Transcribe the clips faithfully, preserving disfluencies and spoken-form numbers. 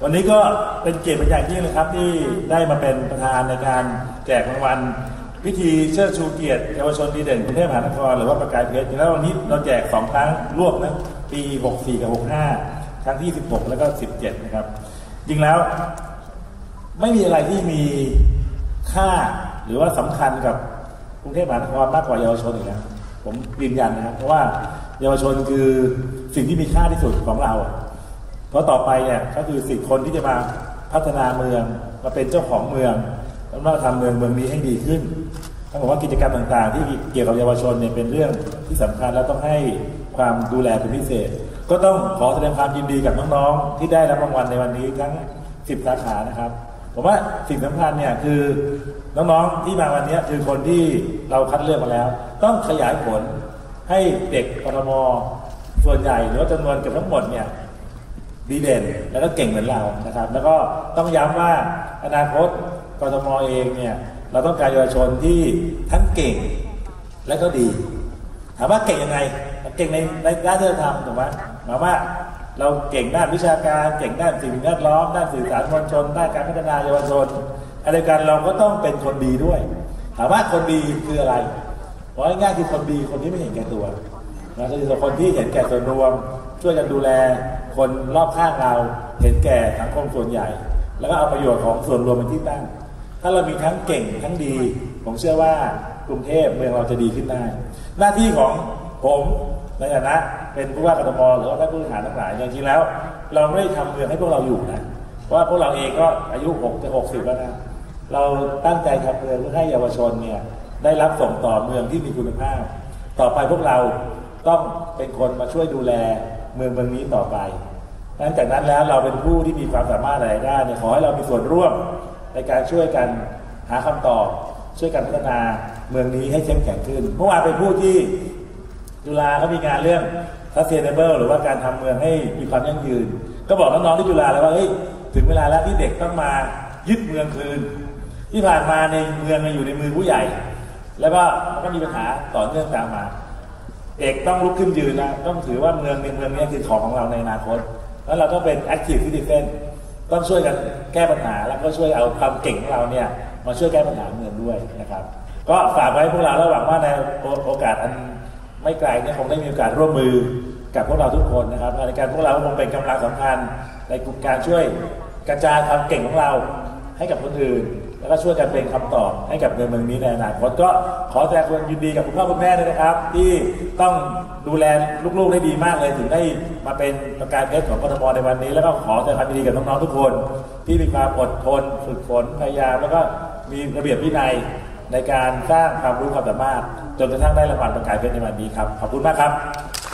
วันนี้ก็เป็นเกียรติเป็นอย่างยิ่งเลยครับที่ได้มาเป็นประธานในการแจกรางวัลพิธีเชิดชูเกียรติเยาวชนดีเด่นกรุงเทพมหานครหรือว่าประกายเพชรแล้ววันนี้เราแจกสองครั้งรวบนะปีหกสี่กับหกห้าครั้งที่สิบหกแล้วก็สิบเจ็ดนะครับจริงแล้วไม่มีอะไรที่มีค่าหรือว่าสำคัญกับกรุงเทพมหานครมากกว่าเยาวชนอีกนะผมยืนยันนะครับเพราะว่าเยาวชนคือสิ่งที่มีค่าที่สุดของเราเพราะต่อไปเนี่ยก็คือสิ่งคนที่จะมาพัฒนาเมืองมาเป็นเจ้าของเมืองแล้วมาทำเมืองเมืองนี้ให้ดีขึ้นต้องบอกว่ากิจกรรมต่างๆที่เกี่ยวกับเยาวชนเนี่ยเป็นเรื่องที่สำคัญและต้องให้ความดูแลเป็นพิเศษก็ต้องขอแสดงความยินดีกับน้องๆที่ได้รับรางวัลในวันนี้ทั้งสิบสาขานะครับผมว่าสิ่งสำคัญเนี่ยคือน้องๆที่มาวันนี้คือคนที่เราคัดเลือกมาแล้วต้องขยายผลให้เด็กกทมส่วนใหญ่หรือว่าจำนวนเกือบทั้งหมดเนี่ยดีเด่นแล้วก็เก่งเหมือนเรานะครับแล้วก็ต้องย้ำว่าอนาคตกทมเองเนี่ยเราต้องการเยาวชนที่ทั้งเก่งและก็ดีถามว่าเก่งยังไงเก่งในในด้านที่เราทำถูกไหมหมายว่าเราเก่งด้านวิชาการเก่งด้านสิ่งแวดล้อมด้านสื่อสารมวลชนด้านการพัฒนาเยาวชนอะไรกันเราก็ต้องเป็นคนดีด้วยถามว่าคนดีคืออะไรเพราะง่ายๆคือคนดีคนที่ไม่เห็นแก่ตัวเราจะเป็นคนที่เห็นแก่ส่วนรวมช่วยกันดูแลคนรอบข้างเราเห็นแก่สังคมส่วนใหญ่แล้วก็เอาประโยชน์ของส่วนรวมเป็นที่ตั้งถ้าเรามีทั้งเก่งทั้งดีผมเชื่อว่ากรุงเทพเมืองเราจะดีขึ้นได้หน้าที่ของผมในฐานะเป็นผู้ว่ากทมหรือว่าท่านผู้บริหารทั้งหลายจริงๆแล้วเราไม่ได้ทำเมืองให้พวกเราอยู่นะเพราะว่าพวกเราเองก็อายุหกจะหกสิบแล้วนะเราตั้งใจทำเมืองเพื่อให้เยาวชนเนี่ยได้รับส่งต่อเมืองที่มีคุณภาพต่อไปพวกเราต้องเป็นคนมาช่วยดูแลเมืองเมืองนี้ต่อไปหลังจากนั้นแล้วเราเป็นผู้ที่มีความสามารถอะไรได้เนี่ยขอให้เรามีส่วนร่วมในการช่วยกันหาคำตอบช่วยกันพัฒนาเมืองนี้ให้เข้มแข็งขึ้นเมื่อวานเป็นผู้ที่จุฬาเขามีงานเรื่อง sustainable หรือว่าการทำเมืองให้มีความยั่งยืนก็บอกน้องๆที่จุฬาแล้วว่าเฮ้ยถึงเวลาแล้วที่เด็กต้องมายึดเมืองคืนที่ผ่านมาในเมืองอยู่ในมือผู้ใหญ่แล้วก็มันก็มีปัญหาต่อเนื่องตามมาเด็กต้องลุกขึ้นยืนนะต้องถือว่าเมืองในเมืองนี้คือของของเราในอนาคตแล้วเราต้องเป็น active citizen ต้องช่วยกันแก้ปัญหาแล้วก็ช่วยเอาความเก่งของเราเนี่ยมาช่วยแก้ปัญหาเมืองด้วยนะครับก็ฝากไว้พวกเราแล้วหวังว่าในโอกาสอันไม่ไกลเนี่ยคงได้มีโอกาสร่วมมือกับพวกเราทุกคนนะครับในการพวกเราคงเป็นกำลังสำคัญในการช่วยกระจายความเก่งของเราให้กับคนอื่นแล้วก็ช่วยกันเป็นคำตอบให้กับเมืองเมืองนี้ในอนาคตก็ขอแสดงความยินดีกับคุณพ่อคุณแม่ด้วยนะครับที่ต้องดูแลลูกๆได้ดีมากเลยถึงได้มาเป็นประกายเพชรของกทมในวันนี้แล้วก็ขอแสดงความยินดีกับน้องๆทุกคนที่มีความอดทนฝึกฝนพยายามแล้วก็มีระเบียบวินัยในการสร้างความรู้ความสามารถจนกระทั่งได้รางวัลประกายเพชรในวันนี้ครับขอบคุณมากครับ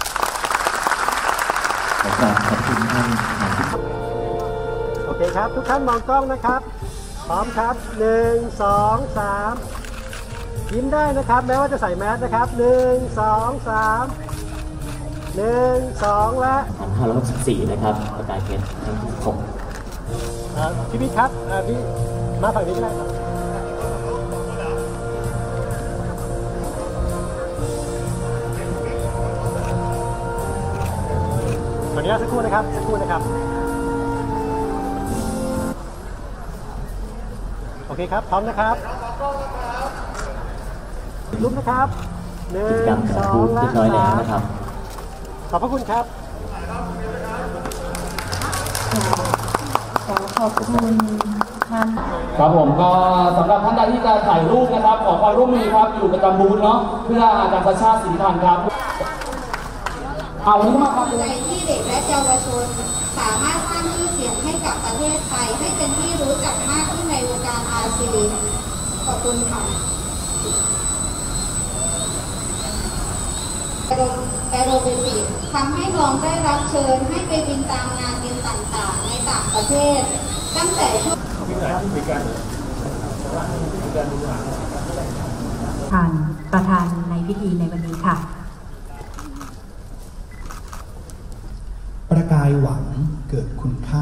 ขอบคุณท่านโอเคครับทุกท่านมองกล้องนะครับพร้อมครับหนึ่งสองสามยิ้มได้นะครับแม้ว่าจะใส่แมสนะครับหนึ่งสองสามหนึ่งสองและพันห้าร้อยสิบสี่นะครับประกายเพชรทั้งหกพี่พี่ครับพี่มาฝั่งนี้ก็ได้ครับขออนุญาตสักครู่นะครับสักครู่นะครับโอเคครับพร้อมนะครับลุกนะครับหนึ่งสองและสามขอบพระคุณครับขอขอบคุณท่านครับผมก็สำหรับท่านใดที่จะถ่ายรูปนะครับขอความร่วมมือครับอยู่ประจำบูธเนาะเพื่ออาจารย์ประชาติสิริพันธ์ครับเอาวันนี้มาครับในที่เด็กและเยาวชนสามารถสร้างชื่อเสียงให้กับประเทศไทยให้เป็นที่รู้จักมากขึ้นในวงการอาเซียนขอบคุณค่ะแอโรบิติกทำให้น้องได้รับเชิญให้ไปบินตามงานบินต่างๆในต่างประเทศตั้งแต่ช่วงท่านประธานในพิธีในวันนี้ค่ะประกายหวังเกิดคุณค่า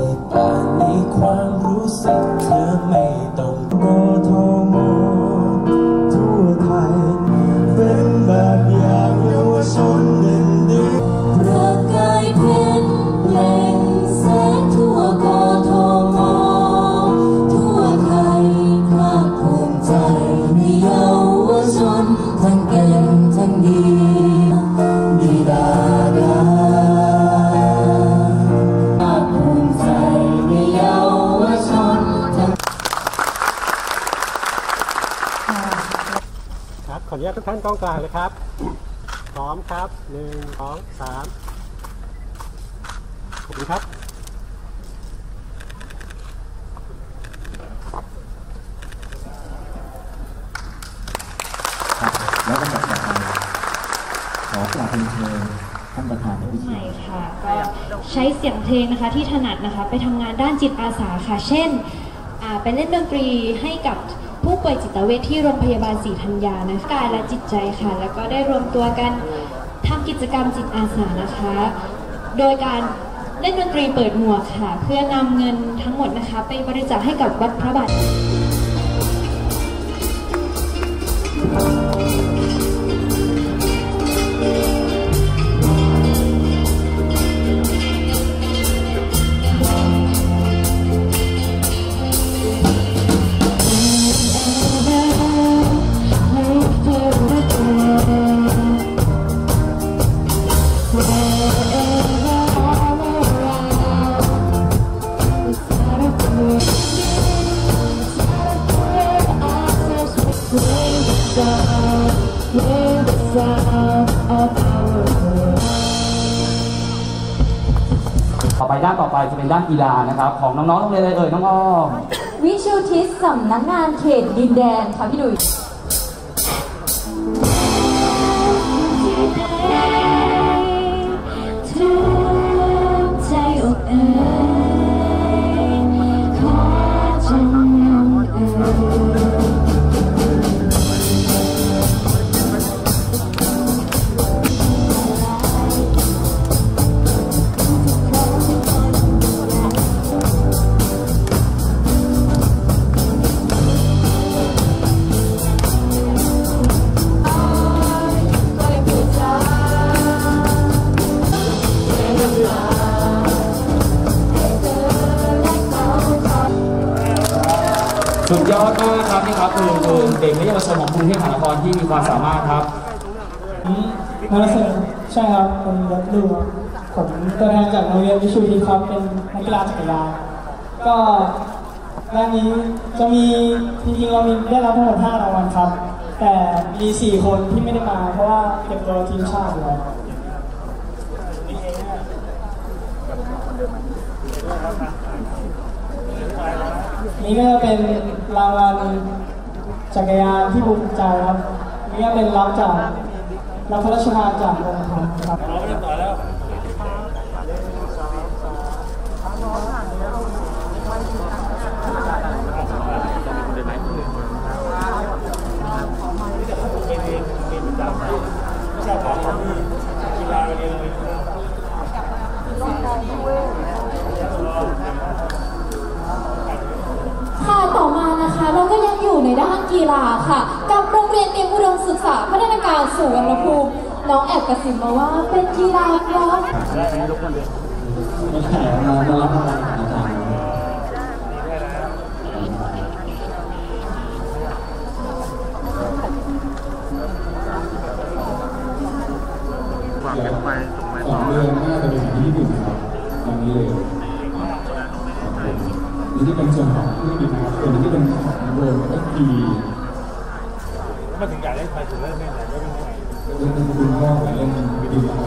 ป่านนี้ความรู้สึกเธอไม่ต้องโกโทโมทั่วไทยเป็นแบบอย่างเยาวชนหนึ่งเดียวประกายเพชรเปล่งแสงทั่วกทมทั่วไทยภาคภูมิใจในเยาวชนทั้งเก่งทั้งดีดีดาดาภาคภูมิใจในเยาวชนทั้งครับขออนุญาตทุกท่านกองกลางเลยครับพร้อมครับหนึ่งสองสามขอบคุณครับแล้วก็ต่อไปขอกราบเรียนเชิญท่านประธานในพิธีใหม่ค่ะก็ใช้เสียงเพลงนะคะที่ถนัดนะคะไปทำงานด้านจิตอาสาค่ะเช่นไปเล่นดนตรีให้กับผู้ป่วยจิตเวชที่โรงพยาบาลศรีธัญญานะคะกายและจิตใจค่ะแล้วก็ได้รวมตัวกันทำกิจกรรมจิตอาสานะคะโดยการเล่นดนตรีเปิดหมวกค่ะเพื่อนำเงินทั้งหมดนะคะไปบริจาคให้กับวัดพระบาทต่อไปด้านต่อไปจะเป็นด้านกีฬานะครับของน้องๆโรงเรียนอะไรเอ่ยน้องอ้อมวิชูทิศสำนักงานเขตดินแดนค่ะพี่ดุยสุดยอดมากครับนี่ครับคือคือเด็กและเยาวชนของกรุงเทพมหานครที่มีความสามารถครับนักเรียนใช่ครับเป็นรถดูผมตัวแทนจากโรงเรียนวิชูทิศครับเป็นนักกีฬาจักรยานก็ด้านนี้จะมีจริงๆเรามีได้รับทั้งหมดห้ารางวัลครับแต่มีสี่คนที่ไม่ได้มาเพราะว่าเก็บตัวทีมชาติอยู่แล้วนี่ก็เป็นรางวัลจักรยานที่ภูมิใจครับนี่ก็เป็นรับจากรับพระราชทานจากกรมธรรม์ครับเราไม่ได้ต่อแล้วค่ะต่อมานะคะเราก็ยังอยู่ในด้านกีฬาค่ะกับโรงเรียนเตรียมอุดมศึกษาพัฒนาการสุวรรณภูมิน้องแอบกระซิบมาว่าเป็นกีฬาครับไม่ใช่เราเรารับอะไรอาจารย์สองเดือนน่าจะเป็นที่ญี่ปุ่นครับตอนนี้เลยนี่ที่เป็นส่วนของที่ญี่ปุ่นครับส่วนที่เป็นของโรนก็คือมาถึงอยากเล่นไทยถึงเริ่มเล่นอะไรก็เป็นไงเล่นคุณพ่อเล่นวิดีโอ